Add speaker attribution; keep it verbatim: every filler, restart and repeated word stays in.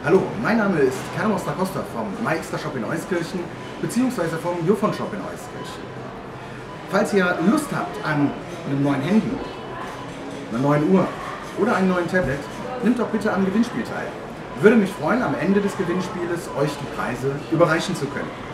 Speaker 1: Hallo, mein Name ist Carlos da Costa vom MyXtra Shop in Euskirchen bzw. vom Jofon Shop in Euskirchen. Falls ihr Lust habt an einem neuen Handy, einer neuen Uhr oder einem neuen Tablet, nehmt doch bitte am Gewinnspiel teil. Würde mich freuen, am Ende des Gewinnspieles euch die Preise überreichen zu können.